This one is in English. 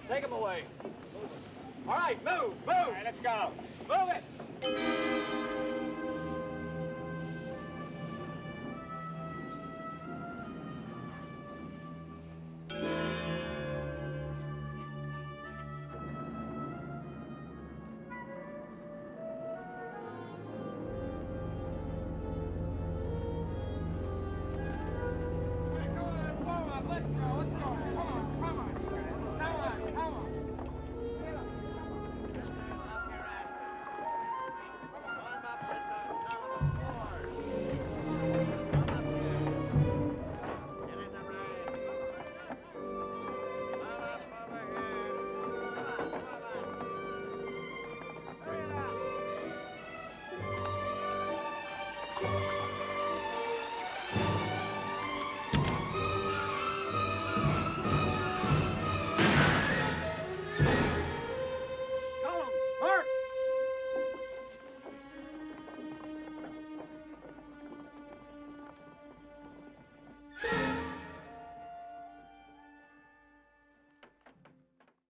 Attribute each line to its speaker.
Speaker 1: Take him away. All right, move, move. All right, let's go. Move it.
Speaker 2: Let's go. Come on, come on.